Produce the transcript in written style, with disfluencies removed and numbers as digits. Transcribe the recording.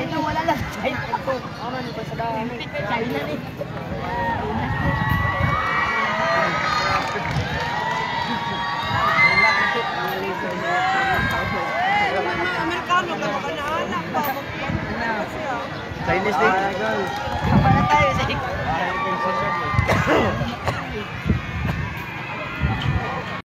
China, wala lang China. Ano ni ba sa dami? China ni. Amerikano ka anak pa. Chinese din.